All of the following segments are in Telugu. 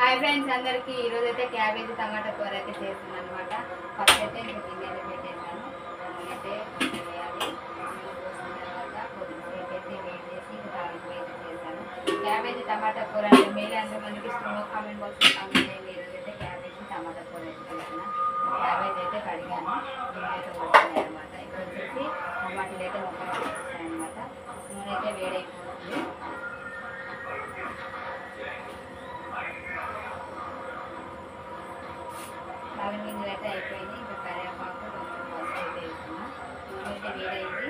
హాయ్ ఫ్రెండ్స్ అందరికీ ఈరోజు అయితే క్యాబేజీ టమాటా కూర అయితే చేస్తున్నాను అనమాట. ఫస్ట్ అయితే ఇంకా గిన్నెలో పెట్టేసాను. అయితే వేయాలి. పోసిన తర్వాత కొద్దిసేపు అయితే వేడి చేసి తాలింపు అయితే చేశాను. క్యాబేజీ టమాటా కూర అంటే మీరు ఎంతమందికి ఇష్టమో కామెంట్ బాక్స్లో కామెంట్ చేయండి. ఈరోజు అయితే క్యాబేజీ టమాటా కూర అయితే చేసిన క్యాబేజీ అయితే కడిగాను. గిన్నె అయితే వస్తున్నాయి అనమాట. ఇక్కడ వచ్చేసి టమాటాలు అయితే ముక్కలు వచ్చేస్తాయి అనమాట. నూనె అయితే వేడైపోతుంది. తాలింపు గింజలు అయితే అయిపోయింది. ఇంకా కరివేపాకు కొంచెం పసుపు అయితే వేసుకున్నా. నూనె అయితే వేడైంది.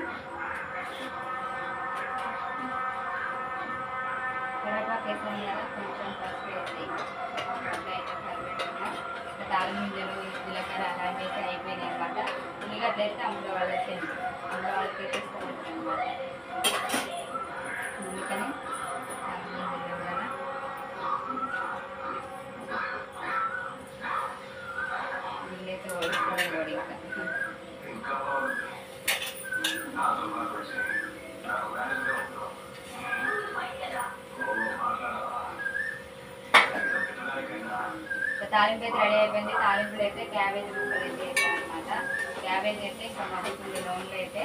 కరివేపాకు వేసాను కదా, కొంచెం పసుపు వేసి అట్లా అయితే కరివేపాకు ఇంకా తాలింపు గింజలు జీలకర్ర అలాంటివి అయితే అయిపోయినాయి అనమాట. ఉల్లిగడ్డ అయితే అందులో వాళ్ళకి అయితే ఇష్టం అనమాట. అందుకని తాలింపు గింజలు కదా అయితే వడుకోవడం ఇంకా తాలింపు అయితే రెడీ అయిపోయింది. తాలింపులు అయితే క్యాబేజీ ముక్కలు అయితే వేసాను అనమాట. క్యాబేజీ అయితే ఇంకా మరుగుతుంది నూనెలో అయితే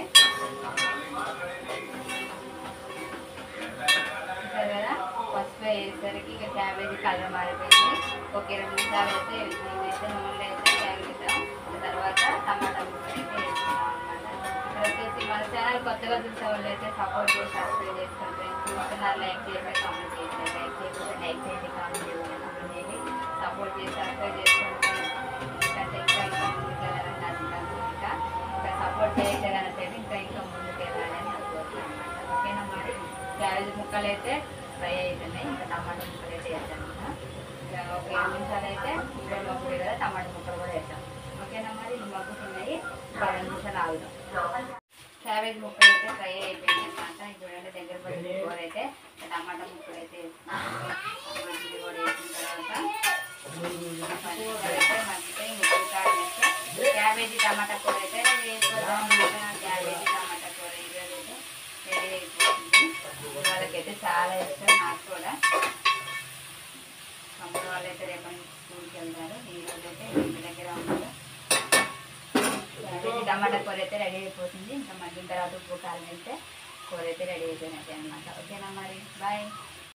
కదా. పసుపు వేసేసరికి ఇక క్యాబేజీ కలర్ మారిపోయింది. ఒక 2 నిమిషాలు అయితే నేనైతే నూనెలో అయితే క్యాబేజీ తర్వాత టమాటా ముక్కలు అయితే వేసుకున్నాం అనమాట. ఇక్కడ వచ్చేసి మన ఛానల్ కొత్తగా చూసే వాళ్ళు అయితే సపోర్ట్ చేసి సబ్స్క్రైబ్ చేసుకుంటారు. చూస్తున్నారు లైక్ చేస్తే కామెంట్ చేయండి. లైక్ చేయకపోతే లైక్ చేయండి, కామెంట్ చేయండి, కామెంట్ చేయండి. సపోర్ట్ చేసి సబ్స్క్రైబ్ చేసుకుంటారు. ఎందుకంటే ఇంకా ముందుకు వెళ్ళాలని అనుకుంటాను. ఇంకా సపోర్ట్ చేయగలిగితే ఇంకా ముందుకు వెళ్ళాలని అనుకుంటున్నాను అనమాట. ఓకేనా మరి క్యాబేజీ ముక్కలు అయితే ఫ్రై అవుతున్నాయి. ఇంకా టమాటా ముక్కలు అయితే వేస్తాను. ఇంకా ఒక 7 నిమిషాలు అయితే ఇప్పుడు మగ్గుతాయి కదా, టమాటా ముక్కలు కూడా వేస్తాం. ఓకేనా మరి ఇవి మగ్గుతున్నాయి. ఒక 2 నిమిషాలు ఆగుదాం. క్యాబేజ్ ముక్కలు అయితే ఫ్రై అయిపోయింది అనమాట. చూడండి దగ్గర పడిన కూర అయితే టమాటా ముక్కలు అయితే మజ్జిగ కూడా వేసిన తర్వాత అయితే మగ్గితే ముక్కలు కాడేస్తే క్యాబేజీ టమాటా కూర అయితే వేసుకోవడం. క్యాబేజీ టమాటా కూర ఈరోజు అయితే రెడీ అయిపోతుంది. వాళ్ళకైతే చాలా ఇష్టం, నాకు కూడా. అమ్మ వాళ్ళైతే రేపటి నుంచి స్కూల్కి వెళ్తారు. ఈరోజు అయితే ఇంటి దగ్గర ఉన్నారు. టమాటా కూర అయితే రెడీ అయిపోతుంది. ఇంకా మగ్గిన తర్వాత ఉప్పు కారం అయితే కూర అయితే రెడీ అయిపోయినట్టే అనమాట. ఓకేనా మరి బాయ్.